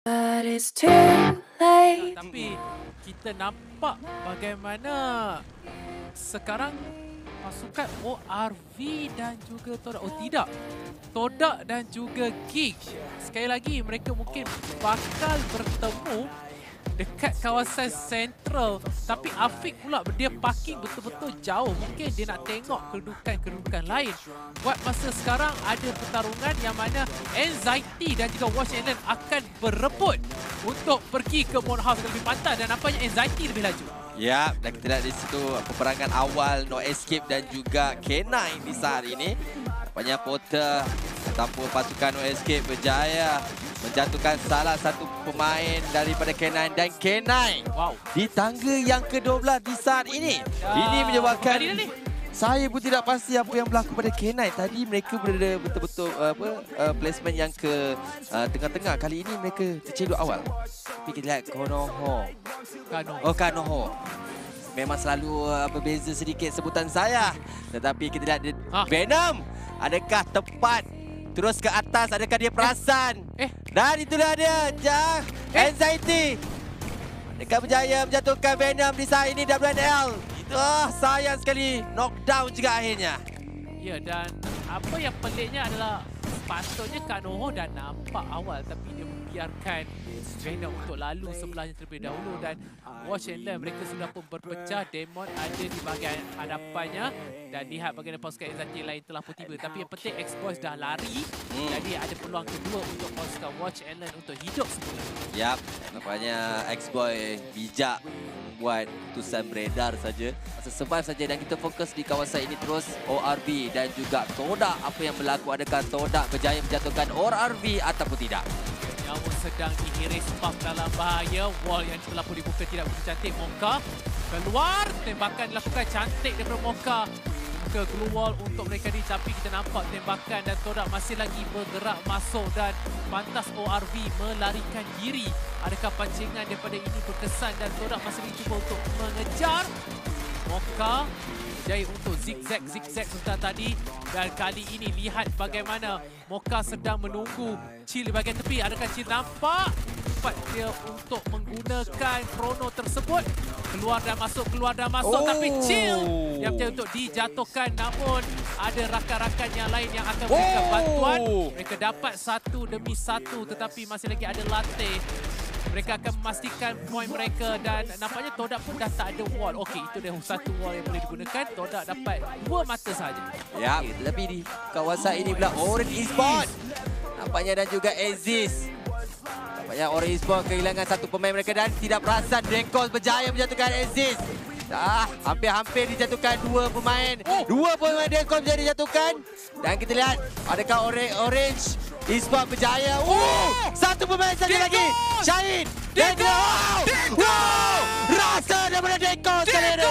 But it's too late. Tapi kita nampak bagaimana sekarang pasukan ORV dan juga Todak. Oh tidak, Todak dan juga Gig. Sekali lagi mereka mungkin bakal bertemu dekat kawasan sentral. Tapi Afiq pula dia parking betul-betul jauh. Mungkin dia nak tengok kedudukan-kedudukan lain. Buat masa sekarang ada pertarungan yang mana Anxiety dan juga Watch Allen akan berebut untuk pergi ke Mount House yang lebih pantas. Dan nampaknya Anxiety lebih laju. Ya, dan kita lihat di situ peperangan awal No Escape dan juga K9 di saat ini. Nampaknya Porter ataupun pasukan No Escape berjaya menjatuhkan salah satu pemain daripada K9 dan K9 di tangga yang ke-12 di saat ini. Ini menyebabkan saya pun tidak pasti apa yang berlaku pada K9. Tadi mereka berada betul-betul placement yang ke tengah-tengah. Kali ini mereka tercedok awal. Tapi kita lihat Konoho. Kanoho. Memang selalu berbeza sedikit sebutan saya. Tetapi kita lihat Venom. Adakah tepat? Terus ke atas, adakah dia perasan? Dan itulah dia, Anxiety. Adakah berjaya menjatuhkan Venom di saat ini WNL? Itu sayang sekali, knockdown juga akhirnya. Ya, dan apa yang peliknya adalah patutnya Kanoho dah nampak awal tapi dia membiarkan Venom untuk lalu sebelahnya terlebih dahulu. Dan Watch and Learn mereka sudah pun berpecah. Demon ada di bahagian hadapannya dan lihat bagaimana pasukan Anxiety lain telah pun tiba. Tapi yang penting X-Boys dah lari. Jadi ada peluang kedua untuk pasukan Watch and Learn untuk hidup semula. Yap, nampaknya X-Boy bijak buat keputusan beredar saja. Masa survive saja dan kita fokus di kawasan ini terus. ORV dan juga Todak. Apa yang berlaku? Adakah Todak berjaya menjatuhkan ORV ataupun tidak? Namun sedang dihiris Puff dalam bahaya. Wall yang telah pun dibuka tidak begitu cantik. Mocha keluar. Tembakan dilakukan cantik daripada Mocha ke glue wall untuk mereka ni. Tapi kita nampak tembakan dan Todak masih lagi bergerak masuk. Dan pantas ORV melarikan diri. Adakah pancingan daripada ini berkesan dan Todak masih lagi cuba untuk mengejar. Mocha berjaya untuk zigzag sebentar tadi. Dan kali ini lihat bagaimana Mocha sedang menunggu Chill di bahagian tepi. Adakah Chill nampak? Cepat dia untuk menggunakan chrono tersebut. Keluar dan masuk. Tapi Chill yang berjaya untuk dijatuhkan. Namun ada rakan-rakan yang lain yang akan memberikan bantuan. Mereka dapat satu demi satu tetapi masih lagi ada latih. Mereka akan memastikan poin mereka dan nampaknya Todak pun dah tak ada wall. Okey, itu dah satu wall yang boleh digunakan. Todak dapat 2 mata saja. Ya, lebih di kawasan ini pula Orange Esports. Nampaknya dan juga Aziz. Nampaknya Orange Esports kehilangan satu pemain mereka dan tidak perasan. Drekos berjaya menjatuhkan Aziz. Hampir-hampir dijatuhkan 2 pemain. 2 pemain Drekos berjaya dijatuhkan. Dan kita lihat adakah Orange Esports berjaya. Satu pemain saja lagi. Syahid. Drekos. Wow! Rasa daripada Drekos kali ini.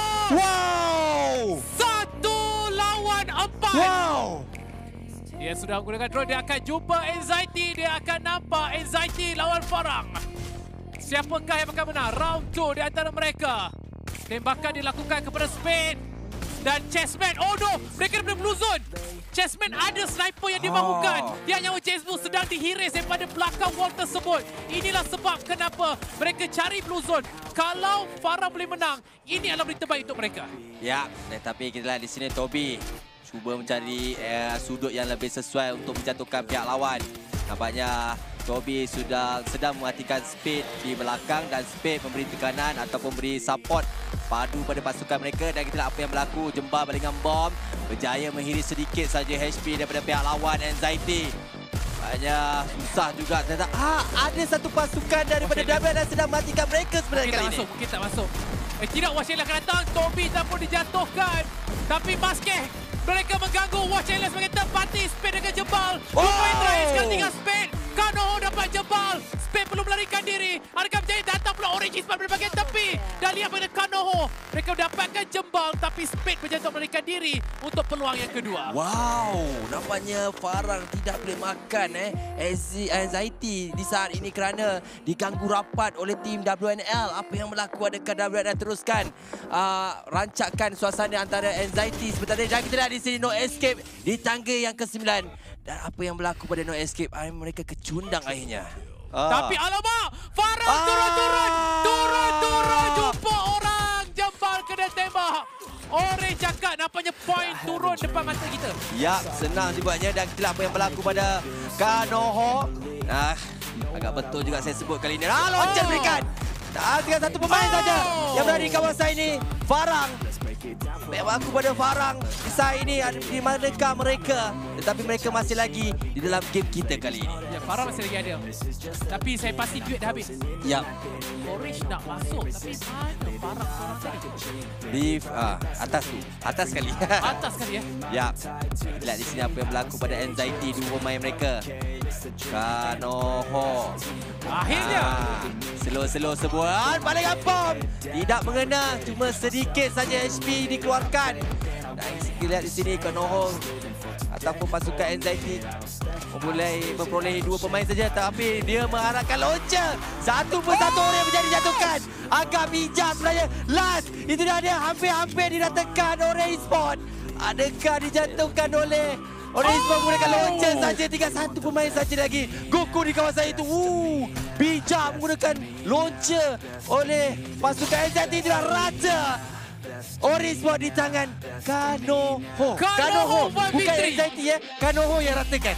Wow! 1 lawan 4. Wow! Dia sudah menggunakan drone. Dia akan jumpa Anxiety. Dia akan nampak Anxiety lawan Farang. Siapakah yang akan menang? Round 2 di antara mereka. Tembakan dilakukan kepada Spade dan Chessman. Oh no, mereka daripada Blue Zone. Chessman ada sniper yang dimahukan. Dia nyawa Chessman sedang dihiris daripada belakang wall tersebut. Inilah sebab kenapa mereka cari Blue Zone. Kalau Farah boleh menang, ini adalah berita baik untuk mereka. Ya, tetapi kita lihat di sini Toby cuba mencari sudut yang lebih sesuai untuk menjatuhkan pihak lawan. Nampaknya Toby sudah sedang mematikan Spade di belakang dan Spade memberi tekanan ataupun beri support padu pada pasukan mereka. Dan kita lihat apa yang berlaku. Jembar balingan bom berjaya menghiris sedikit saja HP daripada pihak lawan Anxiety. Nampaknya susah juga. Ada satu pasukan daripada WNL yang sedang mematikan mereka sebenarnya kali ini. Mungkin tak masuk. Tidak, Watch Allen akan datang. Toby tak pun dijatuhkan. Tapi Maskeh mereka mengganggu Watch Allen sebagai tempati. Spade dengan jebal. Poin terakhir sekarang tinggal Spade. Kanoho dapat jebal. Spade perlu melarikan diri. Adakah berjaya datang pula Orange Esports dari bahagian tepi. Dan lihat pada Kanoho. Mereka mendapatkan jembal tapi Spade berjaya untuk melarikan diri untuk peluang yang kedua. Wow, nampaknya Farang tidak boleh makan Anxiety di saat ini kerana diganggu rapat oleh tim WNL. Apa yang berlaku? Adakah WNL teruskan rancakkan suasana antara Anxiety sebentar ni. Dan kita lihat di sini No Escape di tangga yang ke-9. Dan apa yang berlaku pada No Escape? Mereka kecundang akhirnya. Tapi alamak, Farah turun-turun jumpa orang, jempal kena tembak. Orange cakap nampaknya point turun depan mata kita. Ya, senang dibuatnya dan kita lihat apa yang berlaku pada Kanoho. Agak betul juga saya sebut kali ini. Loncat berikan. Tinggal satu pemain saja yang berada di kawasan ini. Farang. Yang berlaku pada Farang. Kisah ini di manakah mereka? Tetapi mereka masih lagi di dalam game kita kali ini. Ya, Farah masih lagi ada. Tapi saya pasti duit dah habis. Ya. Orange nak masuk tapi mana Farah seorang tadi? Di atas tu. Atas kali. Atas kali ya. Ya. Lihat di sini apa yang berlaku pada Anxiety dua pemain mereka. Kanoho. Akhirnya. Slow sebuah balik bom. Tidak mengena, cuma sedikit saja HP dikeluarkan. Dan kita lihat di sini Kanoho ataupun pasukan Anxiety memperoleh dua pemain saja, tapi dia mengharapkan launcher. Satu persatu orang menjadi jatuhkan. Agak bijak sebenarnya. Last, itu dia hampir-hampir didatangkan oleh Esport. Adakah dijatuhkan oleh Esport menggunakan launcher saja? Tinggal satu pemain saja lagi. Goku di kawasan itu. Bijak menggunakan launcher oleh pasukan Anxiety. Itulah raja Esport di tangan Kanoho. Bukan Anxiety ya. Kanoho yang ratakan.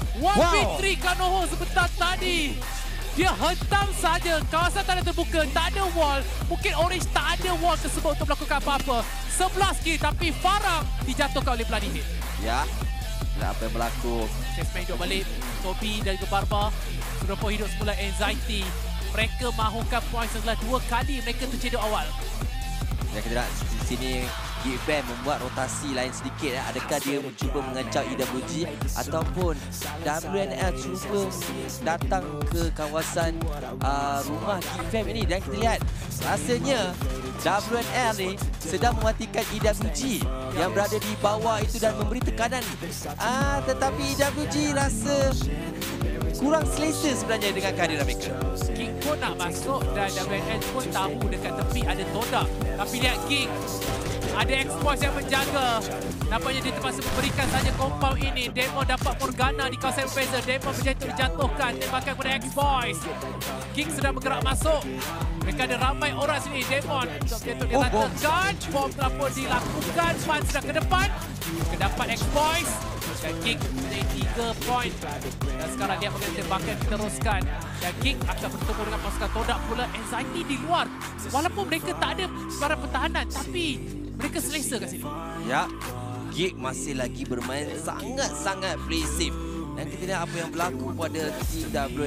1v3 Kanoho sebentar tadi. Dia hentam saja. Kawasan tak ada terbuka. Tak ada wall. Mungkin Orange tak ada wall tersebut untuk melakukan apa-apa. 11 kill tapi Farang dijatuhkan oleh Bloody Hate. Ya. Lihat apa yang berlaku. Chessman hidup balik. Toby dan Barba sudah pun hidup semula Anxiety. Mereka mahukan poin setelah 2 kali mereka tercedok awal. Dan kita lihat di sini GFM membuat rotasi lain sedikit. Adakah dia mencuba mengancam EWG ataupun WNL cuba datang ke kawasan rumah GFM ini. Dan kita lihat rasanya WNL ni sedang mematikan EWG yang berada di bawah itu dan memberi tekanan. Tetapi EWG rasa kurang selesa sebenarnya dengan kehadiran mereka. King pun nak masuk dan WNL pun tahu dekat tepi ada Todak. Tapi lihat King, ada X-Boys yang menjaga. Nampaknya dia terpaksa memberikan saja compound ini. Demon dapat Morgana di kawasan berbeza. Demon berjatuh dijatuhkan. Tembakan kepada X-Boys. King sedang bergerak masuk. Mereka ada ramai orang sini. Demon berjatuh diratakan. Bom telah pun dilakukan. Fan sudah ke depan. Kedapat X-Boys. Dan King menjadi 3 poin. Dan sekarang dia mengenai tembakan diteruskan. Dan King akan bertemu dengan pasukan Todak pula. Anxiety di luar. Walaupun mereka tak ada suara pertahanan. Tapi mereka selesa kat sini. Ya, Geek masih lagi bermain sangat-sangat agresif. Dan kita lihat apa yang berlaku pada tim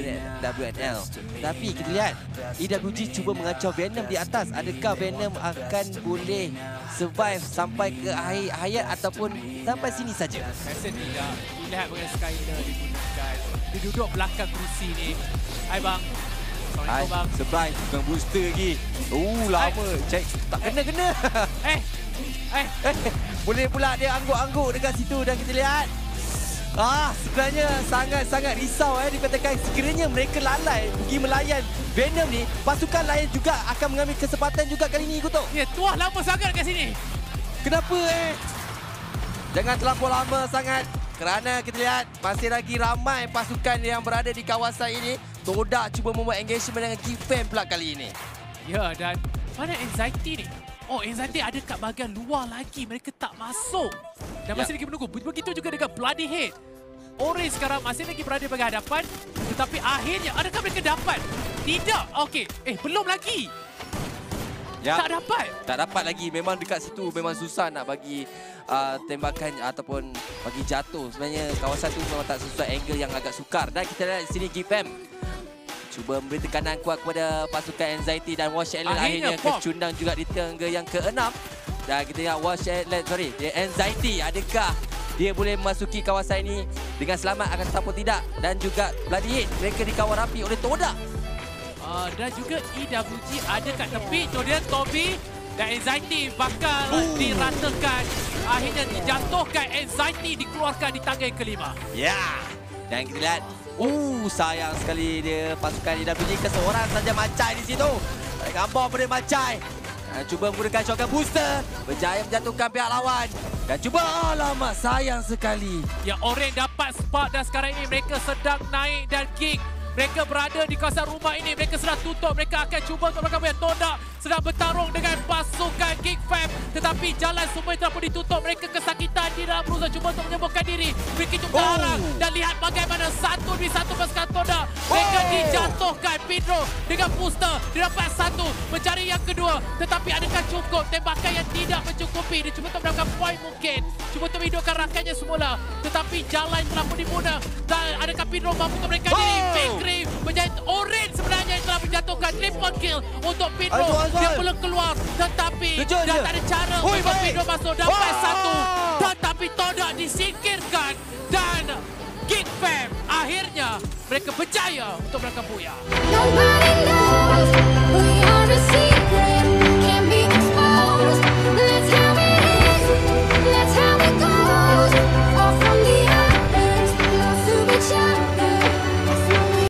WNL. Tapi kita lihat EWG cuba mengacau Venom di atas. Adakah Venom akan boleh survive sampai ke akhir hayat ataupun sampai sini saja? Rasa tidak. Lihat bagaimana Skyler digunakan. Dia duduk belakang kerusi ni. Hai bang. Hai, bang. supply bukan booster lagi. Lama. Cek tak kena-kena. Boleh pula dia angguk-angguk dekat situ dan kita lihat. Sebenarnya sangat-sangat risau dikatakan sekiranya mereka lalai pergi melayan Venom ni, pasukan lain juga akan mengambil kesempatan juga kali ni, Kutuk. Ya, tuah lama sangat kat sini. Kenapa Jangan terlampau lama sangat kerana kita lihat masih lagi ramai pasukan yang berada di kawasan ini. Todak cuba membuat engagement dengan Gifam pula kali ini. Ya, dan mana Anxiety ni? Anxiety ada kat bahagian luar lagi. Mereka tak masuk. Dan masih lagi menunggu. Begitu juga dengan Bloody Hate. Orange sekarang masih lagi berada bagi hadapan. Tetapi akhirnya, adakah mereka dapat? Tidak. Okey. Belum lagi. Ya, tak dapat. Tak dapat lagi. Memang dekat situ memang susah nak bagi tembakan ataupun bagi jatuh. Sebenarnya kawasan tu memang tak sesuai angle yang agak sukar. Dan kita lihat di sini Gifam cuba memberi tekanan kuat kepada pasukan Anxiety dan Wash Allen akhirnya kecundang juga di tangga yang ke-6. Dan kita lihat Wash Allen, Anxiety, adakah dia boleh memasuki kawasan ini dengan selamat akan ataupun tidak. Dan juga Bloody Hate, mereka dikawal rapi oleh Todak. Dan juga EWG ada kat tepi. Kemudian Toby dan Anxiety bakal diratakan. Akhirnya dijatuhkan. Anxiety dikeluarkan di tangga yang kelima. Ya. Dan kita lihat, sayang sekali dia pasukan EWG ke seorang saja Macai di situ. Gambar pada Macai. Cuba menggunakan shotgun booster. Berjaya menjatuhkan pihak lawan. Dan cuba, alamak, sayang sekali. Ya, Orange dapat spark dan sekarang ini mereka sedang naik dan King Mereka berada di kawasan rumah ini. Mereka sedang tutup. Mereka akan cuba untuk melakukan Tonda sedang bertarung dengan pasukan Geek Fam. Tetapi jalan semua telah pun ditutup. Mereka kesakitan di dalam berusaha cuba untuk menyembuhkan diri. Mereka cuba arang. Dan lihat bagaimana 1v1 pasukan Tonda. Mereka dijatuhkan. Pedro dengan booster. Dia dapat satu. Mencari yang kedua. Tetapi adakah cukup? Tembakan yang tidak mencukupi. Dia cuba untuk mendapatkan poin mungkin. Cuba untuk hidupkan rakannya semula. Tetapi jalan telah pun dibunuh. Dan adakah Pedro mampu untuk mereka diri? Fikri menjadi Oren sebenarnya yang telah menjatuhkan triple kill untuk Pedro. Dia belum keluar. Tetapi dah tak ada cara untuk Pedro masuk. Dapat satu. Tetapi Tonda disingkirkan. Dan Geek Fam akhirnya mereka berjaya untuk melakukan booyah. Nobody knows we are the